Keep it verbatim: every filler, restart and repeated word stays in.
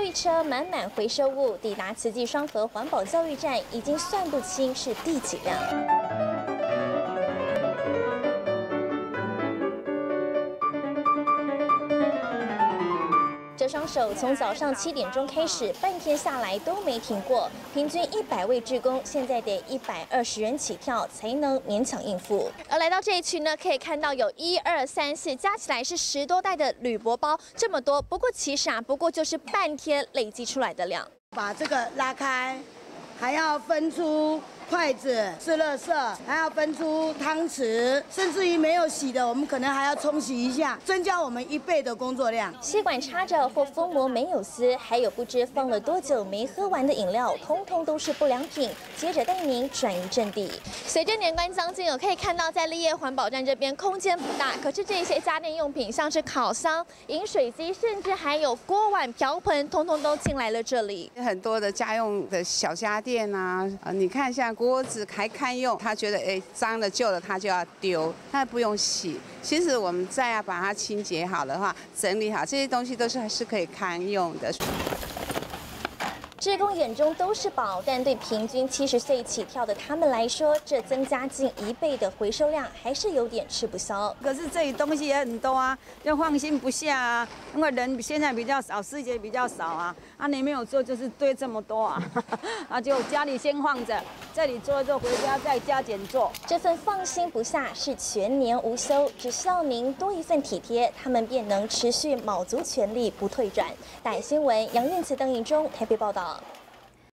育车满满回收物抵达慈济双和环保教育站，已经算不清是第几辆。 这双手从早上七点钟开始，半天下来都没停过，平均一百位志工，现在得一百二十人起跳才能勉强应付。而来到这一区呢，可以看到有一二三四，加起来是十多袋的铝箔包，这么多。不过其实啊，不过就是半天累积出来的量。 把这个拉开，还要分出。 筷子是垃圾，还要分出汤匙，甚至于没有洗的，我们可能还要冲洗一下，增加我们一倍的工作量。 吸管插着或封膜没有撕，还有不知放了多久没喝完的饮料，通通都是不良品。接着带您转移阵地。随着年关将近，我可以看到在立业环保站这边空间不大，可是这些家电用品，像是烤箱、饮水机，甚至还有锅碗瓢盆，通通都进来了这里。 很多的家用的小家电啊，呃，你看像。 锅子还堪用，他觉得哎脏了旧了他就要丢，他不用洗。其实我们再要把它清洁好的话，整理好这些东西都是还是可以堪用的。 志工眼中都是宝，但对平均七十岁起跳的他们来说，这增加近一倍的回收量还是有点吃不消。 可是这里东西也很多啊，就放心不下啊，因为人现在比较少，时间比较少啊，啊你没有做就是堆这么多啊，啊就家里先放着，这里做一做，回家再加减做。 这份放心不下是全年无休，只需要您多一份体贴，他们便能持续卯足全力不退转。大新闻杨燕慈、邓颖中台北报道。